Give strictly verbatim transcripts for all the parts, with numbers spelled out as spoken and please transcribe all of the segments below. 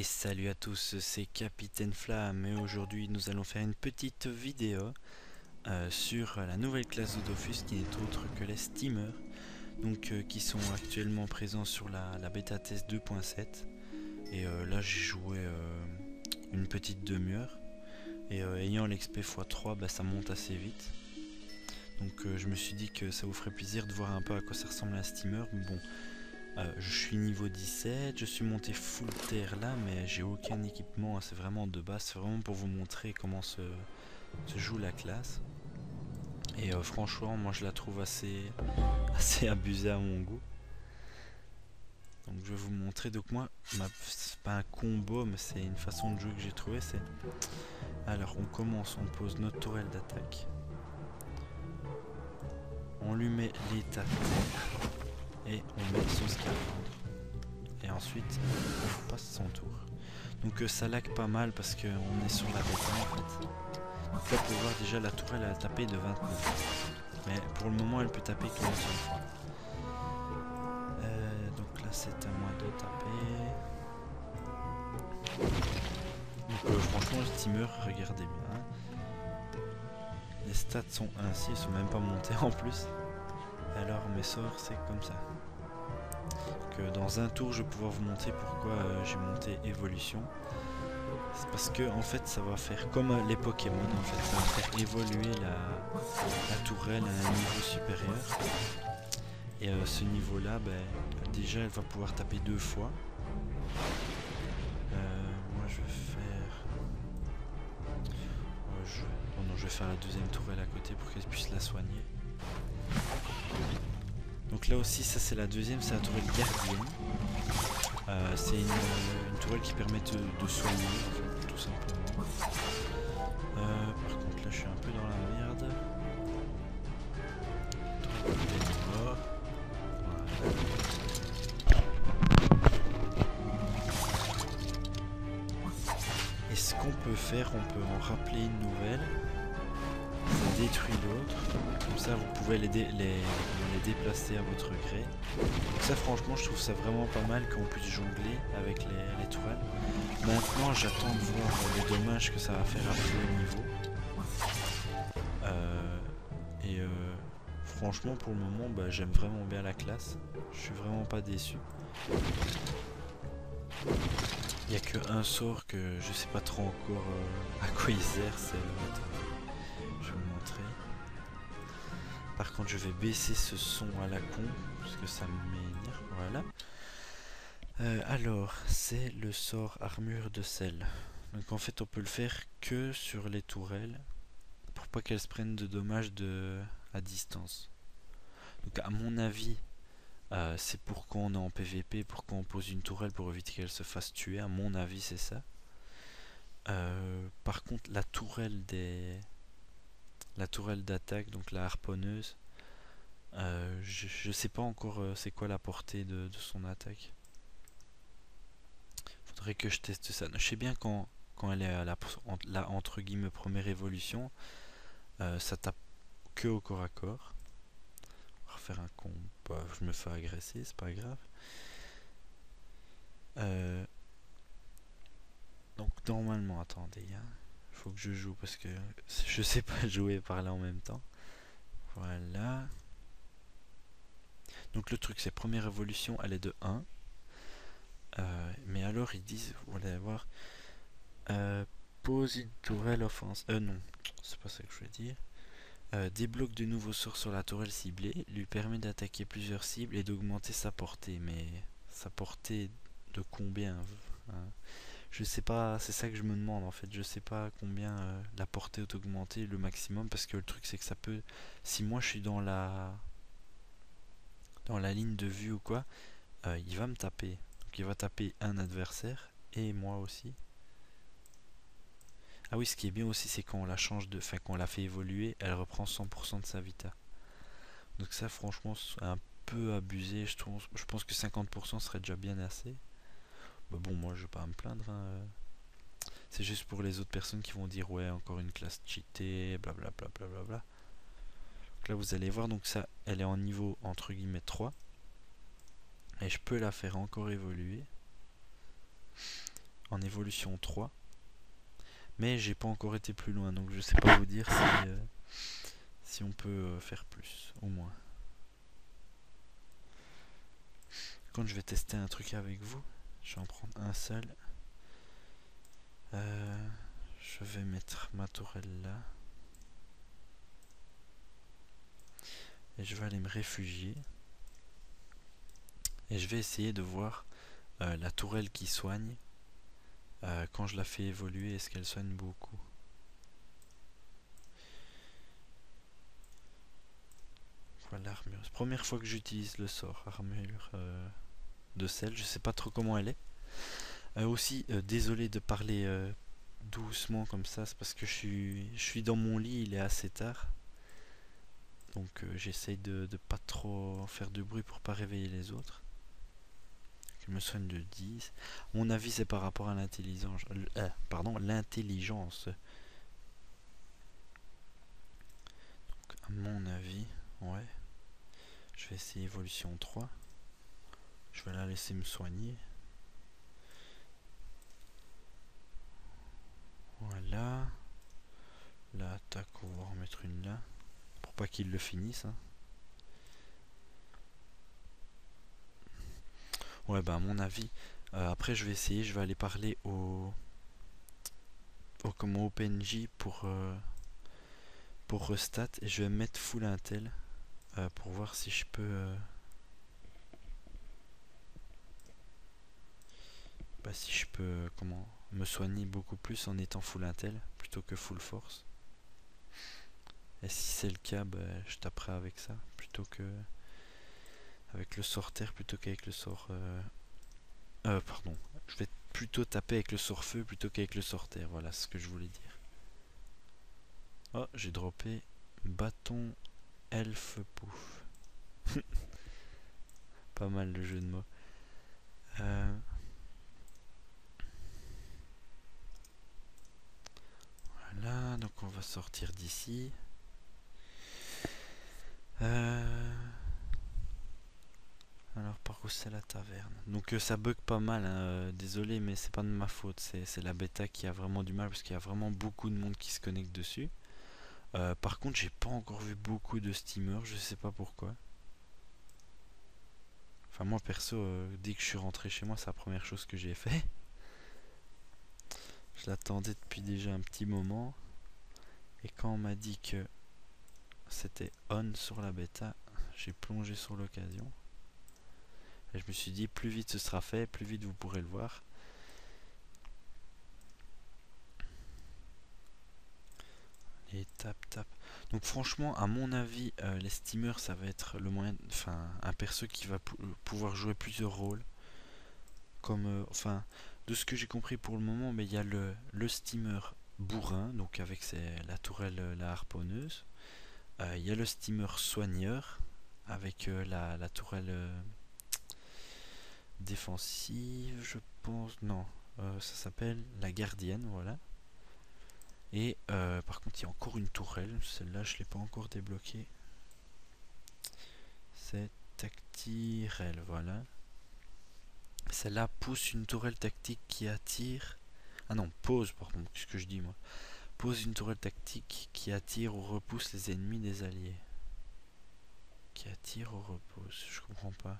salut à tous, c'est Capitaine Flamme et aujourd'hui nous allons faire une petite vidéo euh, sur la nouvelle classe de Dofus qui n'est autre que les steamers, donc euh, qui sont actuellement présents sur la, la bêta test deux point sept. Et euh, là j'ai joué euh, une petite demi-heure et euh, ayant l'exp fois trois, bah, ça monte assez vite. Donc euh, je me suis dit que ça vous ferait plaisir de voir un peu à quoi ça ressemble un steamer. Bon, Euh, je suis niveau dix-sept, je suis monté full terre là, mais j'ai aucun équipement, c'est vraiment de base, c'est vraiment pour vous montrer comment se, se joue la classe. Et euh, franchement, moi je la trouve assez, assez abusée à mon goût. Donc je vais vous montrer, donc moi, c'est pas un combo, mais c'est une façon de jouer que j'ai trouvé, c'est... Alors on commence, on pose notre tourelle d'attaque. On lui met l'état terre, et on met son scaphandre. Et ensuite on passe son tour. Donc euh, ça lag pas mal parce qu'on est sur la bêta en fait. Donc là pour voir déjà la tourelle elle a tapé de vingt-neuf. Mais pour le moment elle peut taper qu'une seule fois. Euh, donc là c'est à moi de taper. Donc euh, franchement le steamer, regardez bien. Les stats sont ainsi, ils sont même pas montés en plus. Alors mes sorts c'est comme ça. Que dans un tour je vais pouvoir vous montrer pourquoi euh, j'ai monté évolution. C'est parce que en fait ça va faire comme euh, les Pokémon, en fait ça va faire évoluer la, la tourelle à un niveau supérieur. Et euh, ce niveau là, ben, déjà elle va pouvoir taper deux fois. Euh, moi je vais faire... Ouais, je... Oh non, je vais faire la deuxième tourelle à côté pour qu'elle puisse la soigner. Donc là aussi ça c'est la deuxième, c'est la tourelle gardienne. Euh, c'est une, une tourelle qui permet de, de soigner en fait, tout simplement. Euh, par contre là je suis un peu dans la merde. Mort. Voilà. Et ce qu'on peut faire, on peut en rappeler une nouvelle. Ça détruit l'autre. Comme ça vous pouvez les, dé les, les déplacer à votre gré. Donc ça franchement je trouve ça vraiment pas mal qu'on puisse jongler avec les, les tourelles. Maintenant j'attends de voir les dommages que ça va faire à tous les niveaux. Euh, et euh, franchement pour le moment bah, j'aime vraiment bien la classe. Je suis vraiment pas déçu. Il n'y a que un sort que je sais pas trop encore euh, à quoi il sert, c'est le... Je vais vous montrer. Par contre je vais baisser ce son à la con parce que ça m'énerve. Voilà. Euh, alors c'est le sort armure de sel. Donc en fait on peut le faire que sur les tourelles pour pas qu'elles se prennent de dommages de à distance. Donc à mon avis euh, c'est pour quand on est en P V P, pour qu'on pose une tourelle pour éviter qu'elle se fasse tuer. À mon avis c'est ça. Euh, par contre la tourelle des la tourelle d'attaque, donc la harponneuse, euh, je, je sais pas encore euh, c'est quoi la portée de, de son attaque. Faudrait que je teste ça. Je sais bien quand, quand elle est à la, la entre guillemets première évolution, euh, ça tape que au corps à corps. On va refaire un combat, je me fais agresser, c'est pas grave. Euh, donc normalement, attendez, hein, faut que je joue parce que je sais pas jouer par là en même temps. Voilà. Donc le truc c'est première évolution, elle est de un. Euh, mais alors ils disent, vous allez voir, euh, pose une tourelle offense. Euh non, c'est pas ça que je veux dire. Euh, débloque de nouveaux sorts sur la tourelle ciblée, lui permet d'attaquer plusieurs cibles et d'augmenter sa portée. Mais sa portée de combien hein? Je sais pas, c'est ça que je me demande en fait. Je sais pas combien euh, la portée est augmentée le maximum parce que le truc c'est que ça peut. Si moi je suis dans la dans la ligne de vue ou quoi, euh, il va me taper. Donc il va taper un adversaire et moi aussi. Ah oui, ce qui est bien aussi, c'est quand on la change de, enfin quand on la fait évoluer, elle reprend cent pour cent de sa vita. Donc ça, franchement, c'est un peu abusé. Je trouve, je pense que cinquante pour cent serait déjà bien assez. Mais bon, moi, je vais pas me plaindre. Hein. C'est juste pour les autres personnes qui vont dire ouais, encore une classe cheatée, blablabla, blablabla. Donc là, vous allez voir, donc ça, elle est en niveau entre guillemets trois, et je peux la faire encore évoluer. en évolution trois. Mais j'ai pas encore été plus loin, donc je sais pas vous dire si, euh, si on peut euh, faire plus, au moins. Quand je vais tester un truc avec vous, je vais en prendre un seul. Euh, je vais mettre ma tourelle là. Et je vais aller me réfugier. Et je vais essayer de voir euh, la tourelle qui soigne. Euh, quand je la fais évoluer, est-ce qu'elle soigne beaucoup? Voilà l'armure. C'est la première fois que j'utilise le sort armure euh, de sel. Je sais pas trop comment elle est. Euh, aussi, euh, désolé de parler euh, doucement comme ça. C'est parce que je suis, je suis dans mon lit. Il est assez tard. Donc euh, j'essaye de, de pas trop faire de bruit pour pas réveiller les autres. Je me soigne de dix. À mon avis, c'est par rapport à l'intelligence. Euh, pardon, l'intelligence. À mon avis, ouais. Je vais essayer évolution trois. Je vais la laisser me soigner. Voilà. La attaque, on va en remettre une là. Pour pas qu'il le finisse. Hein. Ouais, bah à mon avis. Euh, après, je vais essayer. Je vais aller parler au. au comment au P N J pour. Euh, pour restat. Et je vais mettre full intel. Euh, pour voir si je peux. Euh, bah, si je peux. Euh, comment me soigner beaucoup plus en étant full intel plutôt que full force. Et si c'est le cas, bah, je taperai avec ça plutôt que avec le sort terre plutôt qu'avec le sort euh, euh, pardon, je vais plutôt taper avec le sort feu plutôt qu'avec le sort terre. Voilà ce que je voulais dire. Oh, j'ai droppé bâton elfe pouf. Pas mal le jeu de mots. Euh, voilà, donc on va sortir d'ici. Euh, alors par où c'est la taverne? Donc euh, ça bug pas mal, hein, euh, désolé mais c'est pas de ma faute, c'est la bêta qui a vraiment du mal parce qu'il y a vraiment beaucoup de monde qui se connecte dessus. Euh, par contre j'ai pas encore vu beaucoup de steamers, je sais pas pourquoi. Enfin moi perso, euh, dès que je suis rentré chez moi c'est la première chose que j'ai fait. Je l'attendais depuis déjà un petit moment. Et quand on m'a dit que c'était on sur la bêta, j'ai plongé sur l'occasion. Et je me suis dit, plus vite ce sera fait, plus vite vous pourrez le voir. Et tap tap. Donc franchement, à mon avis, euh, les steamers, ça va être le moyen, enfin, un perso qui va pou pouvoir jouer plusieurs rôles. Comme, euh, enfin, de ce que j'ai compris pour le moment, mais il y a le, le steamer bourrin, donc avec ses, la tourelle, la harponneuse. Il euh, y a le steamer soigneur, avec euh, la, la tourelle euh, défensive, je pense. Non, euh, ça s'appelle la gardienne, voilà. Et euh, par contre, il y a encore une tourelle. Celle-là, je ne l'ai pas encore débloquée. C'est Tactirelle, voilà. Celle-là pousse une tourelle tactique qui attire. Ah non, pose, pardon, qu'est-ce que je dis moi? Pose une tourelle tactique qui attire ou repousse les ennemis des alliés. Qui attire ou repousse, je comprends pas.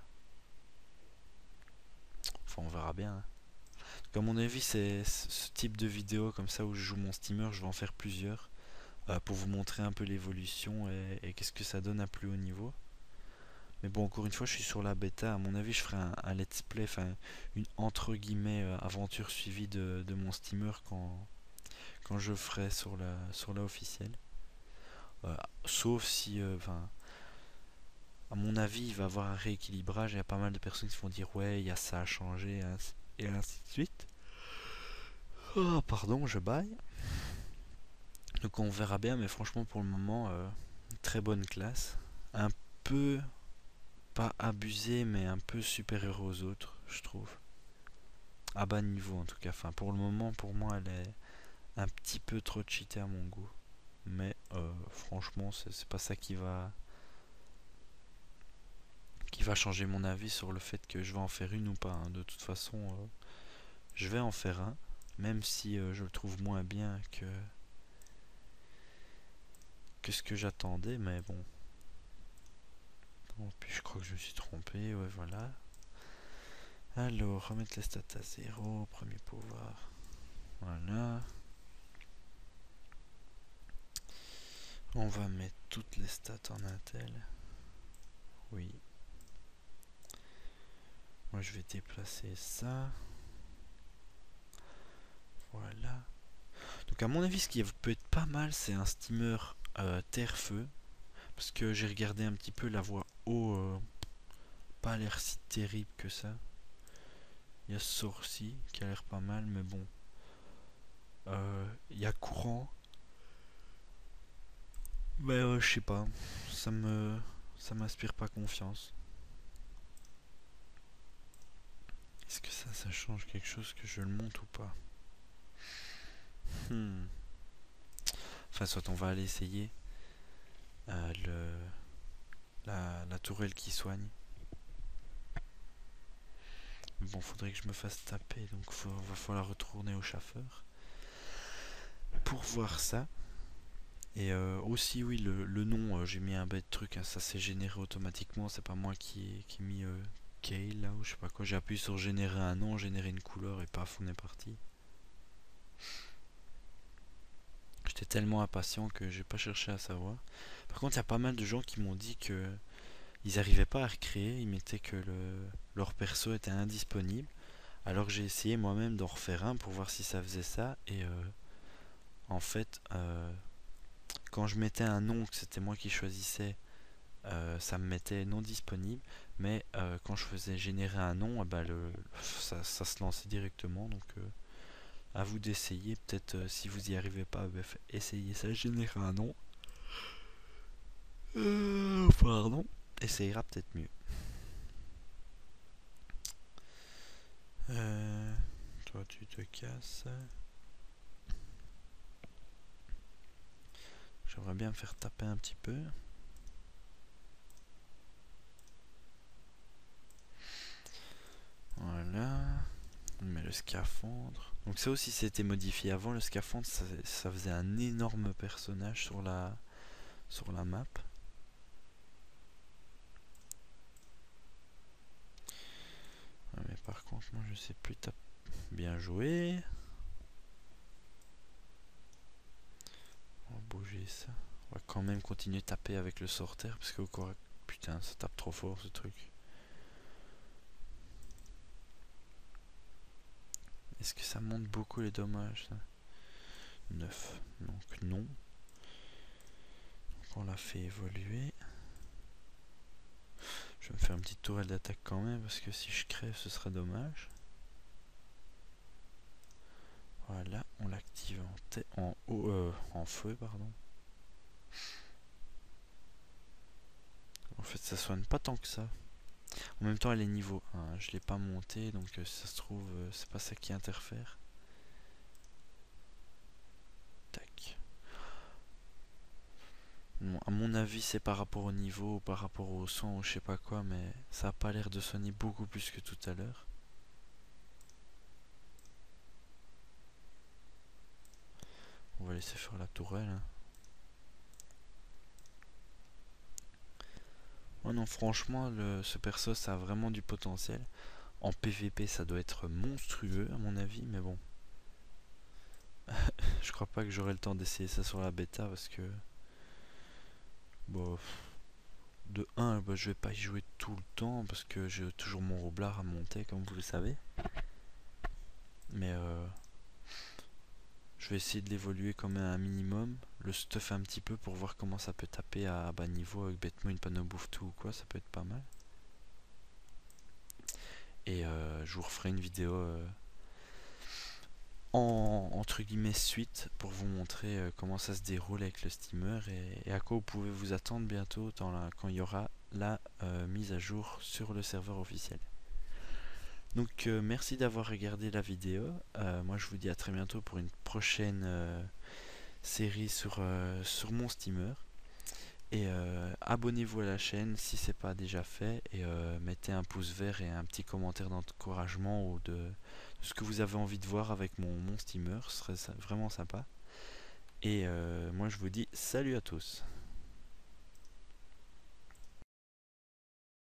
Enfin, on verra bien. Hein. Donc, à mon avis, c'est ce type de vidéo comme ça où je joue mon steamer, je vais en faire plusieurs. Euh, pour vous montrer un peu l'évolution et, et qu'est-ce que ça donne à plus haut niveau. Mais bon, encore une fois, je suis sur la bêta. À mon avis, je ferai un, un let's play, enfin une entre guillemets euh, aventure suivie de, de mon steamer quand, quand je ferai sur la, sur la officielle. Euh, sauf si, enfin, euh, à mon avis, il va y avoir un rééquilibrage. Il y a pas mal de personnes qui vont dire ouais, il y a ça à changer et ainsi de suite. Oh, pardon, je baille. Donc on verra bien, mais franchement, pour le moment, euh, très bonne classe. Un peu pas abusé mais un peu supérieur aux autres, je trouve. À bas niveau en tout cas. Enfin, pour le moment, pour moi, elle est un petit peu trop cheatée à mon goût. Mais euh, franchement, c'est pas ça qui va qui va changer mon avis sur le fait que je vais en faire une ou pas. Hein. De toute façon, euh, je vais en faire un, même si euh, je le trouve moins bien que que ce que j'attendais, mais bon. Bon, puis je crois que je me suis trompé, ouais voilà. Alors, remettre les stats à zéro, premier pouvoir. Voilà. On va mettre toutes les stats en Intel. Oui. Moi je vais déplacer ça. Voilà. Donc à mon avis ce qui peut être pas mal c'est un steamer euh, terre-feu. Parce que j'ai regardé un petit peu la voie haut. Euh, pas l'air si terrible que ça. Il y a Sourcy qui a l'air pas mal mais bon. Euh, Il y a courant. Mais euh, je sais pas. Ça me... ça m'inspire pas confiance. Est-ce que ça, ça change quelque chose que je le monte ou pas? Hmm. Enfin, soit on va aller essayer euh, le, la, la tourelle qui soigne. Mais bon, faudrait que je me fasse taper, donc il va falloir retourner au chauffeur pour voir ça. Et euh, aussi, oui, le, le nom, euh, j'ai mis un bête truc, hein, ça s'est généré automatiquement, c'est pas moi qui, qui ai mis euh, Kale là ou je sais pas quoi. J'ai appuyé sur générer un nom, générer une couleur et paf, on est parti. J'étais tellement impatient que j'ai pas cherché à savoir. Par contre, il y a pas mal de gens qui m'ont dit que ils arrivaient pas à recréer, ils mettaient que le, leur perso était indisponible. Alors j'ai essayé moi-même d'en refaire un pour voir si ça faisait ça. Et euh, en fait, euh, quand je mettais un nom que c'était moi qui choisissais, euh, ça me mettait non disponible. Mais euh, quand je faisais générer un nom, eh ben le, ça, ça se lançait directement. Donc euh, à vous d'essayer. Peut-être euh, si vous y arrivez pas, bah, essayez ça, générer un nom. Euh, pardon. Et ça ira peut-être mieux. Euh, toi tu te casses. J'aimerais bien me faire taper un petit peu. Voilà. On met le scaphandre. Donc ça aussi c'était modifié avant. Le scaphandre ça, ça faisait un énorme personnage sur la, sur la map. Ouais, mais par contre moi je sais plus taper. Bien joué. On va bouger ça. On va quand même continuer de taper avec le sorteur parce que encore... Putain ça tape trop fort ce truc. Est-ce que ça monte beaucoup les dommages ça? neuf. Donc non. Donc on l'a fait évoluer. Je vais me faire une petite tourelle d'attaque quand même parce que si je crève ce serait dommage. Voilà, on l'active en, en, haut, euh, en feu, pardon. En fait, ça soigne pas tant que ça. En même temps, elle est niveau un. Je l'ai pas montée, donc euh, si ça se trouve, euh, c'est pas ça qui interfère. Tac. Bon, à mon avis, c'est par rapport au niveau, ou par rapport au son, ou je sais pas quoi, mais ça a pas l'air de soigner beaucoup plus que tout à l'heure. On va laisser faire la tourelle. Hein. Oh non, franchement, le, ce perso, ça a vraiment du potentiel. En P V P, ça doit être monstrueux, à mon avis, mais bon. Je crois pas que j'aurai le temps d'essayer ça sur la bêta, parce que... Bon... De un, bah, je vais pas y jouer tout le temps, parce que j'ai toujours mon roublard à monter, comme vous le savez. Mais euh, je vais essayer de l'évoluer quand même un minimum, le stuff un petit peu pour voir comment ça peut taper à bas niveau avec bêtement une panneau bouffe tout ou quoi, ça peut être pas mal. Et euh, je vous referai une vidéo euh, en entre guillemets suite pour vous montrer euh, comment ça se déroule avec le steamer et, et à quoi vous pouvez vous attendre bientôt dans la, quand il y aura la euh, mise à jour sur le serveur officiel. Donc euh, merci d'avoir regardé la vidéo. Euh, moi je vous dis à très bientôt pour une prochaine euh, série sur, euh, sur mon steamer. Et euh, abonnez-vous à la chaîne si c'est pas déjà fait. Et euh, mettez un pouce vert et un petit commentaire d'encouragement ou de, ce que vous avez envie de voir avec mon, mon steamer, ce serait vraiment sympa. Et euh, moi je vous dis salut à tous.